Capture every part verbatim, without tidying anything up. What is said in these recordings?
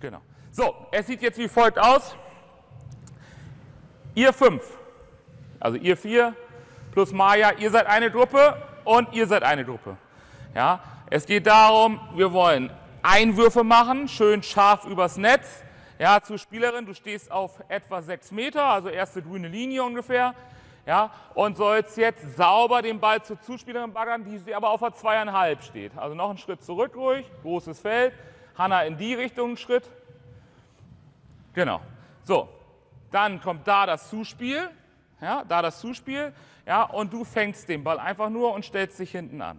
Genau. So, es sieht jetzt wie folgt aus. Ihr fünf, also ihr vier plus Maja, ihr seid eine Gruppe und ihr seid eine Gruppe. Ja, es geht darum, wir wollen Einwürfe machen, schön scharf übers Netz. Ja, zur Spielerin, du stehst auf etwa sechs Meter, also erste grüne Linie ungefähr. Ja, und sollst jetzt sauber den Ball zur Zuspielerin baggern, die aber auf der zweieinhalb steht. Also noch einen Schritt zurück ruhig, großes Feld. Hanna in die Richtung einen Schritt. Genau. So, dann kommt da das Zuspiel. Ja, da das Zuspiel. Ja, und du fängst den Ball einfach nur und stellst dich hinten an.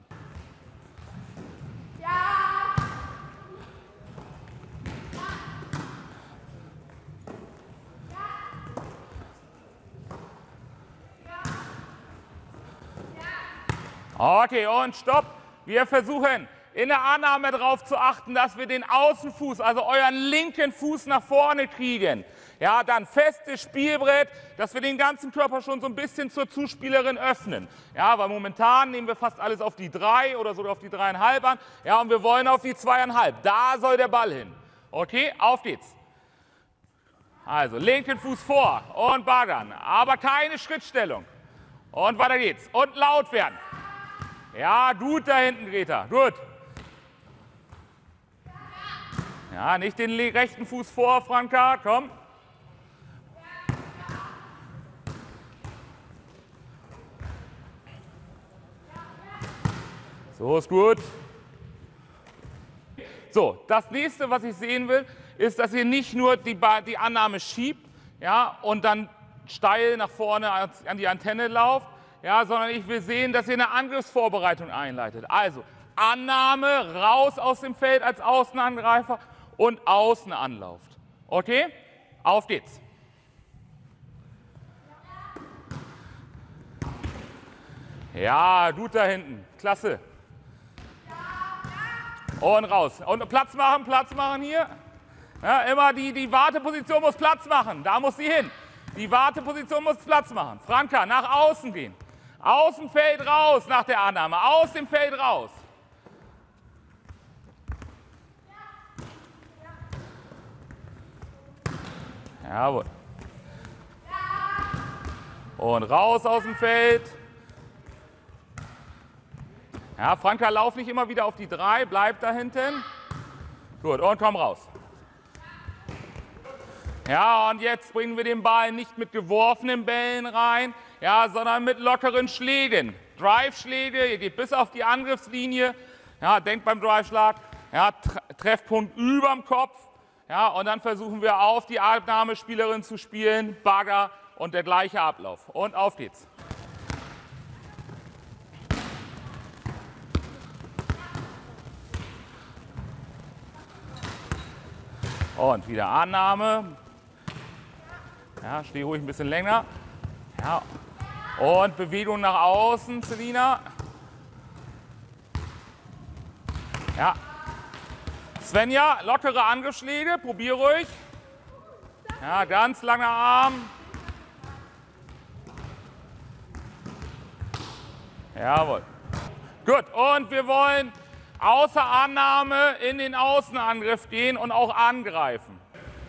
Okay, und stopp. Wir versuchen in der Annahme darauf zu achten, dass wir den Außenfuß, also euren linken Fuß nach vorne kriegen. Ja, dann festes Spielbrett, dass wir den ganzen Körper schon so ein bisschen zur Zuspielerin öffnen. Ja, weil momentan nehmen wir fast alles auf die drei oder sogar auf die dreieinhalb an. Ja, und wir wollen auf die zweieinhalb. Da soll der Ball hin. Okay, auf geht's. Also linken Fuß vor und baggern, aber keine Schrittstellung. Und weiter geht's. Und laut werden. Ja, gut da hinten, Greta. Gut. Ja, nicht den rechten Fuß vor, Franka. Komm. So ist gut. So, das nächste, was ich sehen will, ist, dass ihr nicht nur die, die Annahme schiebt, ja, und dann steil nach vorne an die Antenne lauft, ja, sondern ich will sehen, dass ihr eine Angriffsvorbereitung einleitet. Also Annahme, raus aus dem Feld als Außenangreifer und außen anlauft. Okay? Auf geht's. Ja, gut da hinten. Klasse. Und raus. Und Platz machen, Platz machen hier. Ja, immer die, die Warteposition muss Platz machen. Da muss sie hin. Die Warteposition muss Platz machen. Franka, nach außen gehen. Aus dem Feld raus nach der Annahme. Aus dem Feld raus. Jawohl. Und raus aus dem Feld. Ja, Franka, lauf nicht immer wieder auf die drei. Bleib da hinten. Gut, und komm raus. Ja, und jetzt bringen wir den Ball nicht mit geworfenen Bällen rein, ja, sondern mit lockeren Schlägen. Drive-Schläge, ihr geht bis auf die Angriffslinie. Ja, denkt beim Drive-Schlag, ja, Treffpunkt überm Kopf. Ja, und dann versuchen wir auf die Abnahmespielerin zu spielen, Bagger und der gleiche Ablauf. Und auf geht's. Und wieder Annahme. Ja, steh ruhig ein bisschen länger. Ja. Und Bewegung nach außen, Selina. Ja. Svenja, lockere Angriffsschläge, probier ruhig. Ja, ganz langer Arm. Jawohl. Gut, und wir wollen außer Annahme in den Außenangriff gehen und auch angreifen.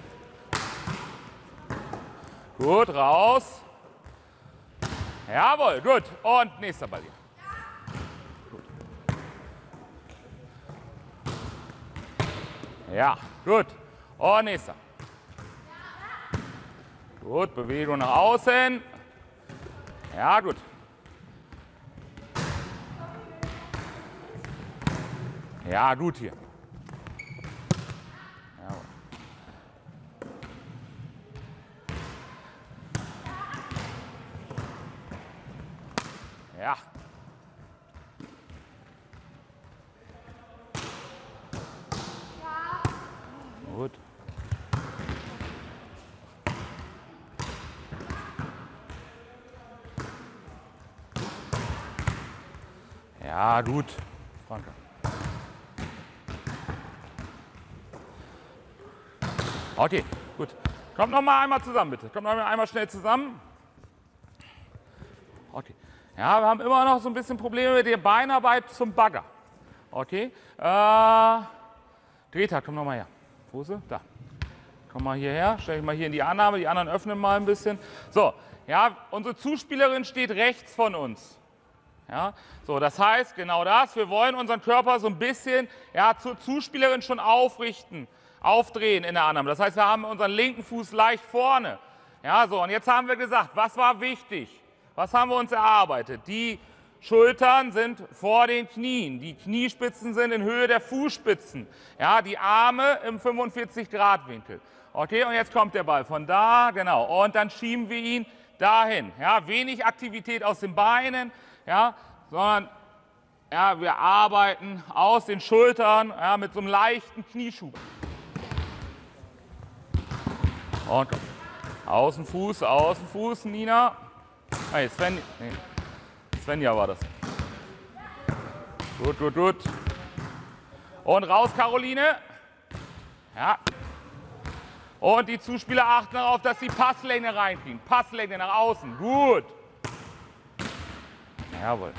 Gut, raus. Jawohl, gut. Und nächster Ball hier. Gut. Ja, gut. Und nächster. Gut, Bewegung nach außen. Ja, gut. Ja, gut hier. Jawohl. Ja. Gut. Ja, gut, Franka. Okay, gut. Kommt noch mal einmal zusammen, bitte. Kommt noch mal einmal schnell zusammen. Okay. Ja, wir haben immer noch so ein bisschen Probleme mit der Beinarbeit zum Bagger. Okay. Äh, Greta, komm noch mal her. Wo ist sie? Da. komm mal hierher, stell dich mal hier in die Annahme, die anderen öffnen mal ein bisschen. So, ja, unsere Zuspielerin steht rechts von uns. Ja, so, das heißt genau das, wir wollen unseren Körper so ein bisschen ja, zur Zuspielerin schon aufrichten, aufdrehen in der Annahme. Das heißt, wir haben unseren linken Fuß leicht vorne. Ja, so, und jetzt haben wir gesagt, was war wichtig? Was haben wir uns erarbeitet? Die Schultern sind vor den Knien, die Kniespitzen sind in Höhe der Fußspitzen, ja, die Arme im fünfundvierzig Grad Winkel. Okay, und jetzt kommt der Ball von da, genau, und dann schieben wir ihn dahin. Ja, wenig Aktivität aus den Beinen, ja, sondern ja, wir arbeiten aus den Schultern ja, mit so einem leichten Knieschub. Und Außenfuß, Außenfuß, Nina. Hey, Sven, nee. Svenja war das. Gut, gut, gut. Und raus, Caroline. Ja. Und die Zuspieler achten darauf, dass sie Passlänge reinkriegen. Passlänge nach außen. Gut. Jawohl.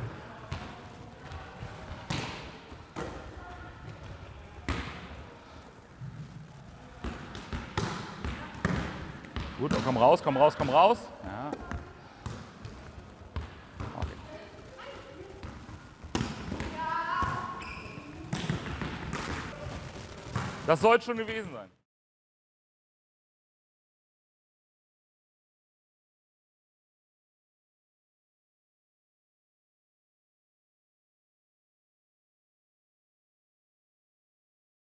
Gut, und komm raus, komm raus, komm raus. Ja. Okay. Das soll schon gewesen sein.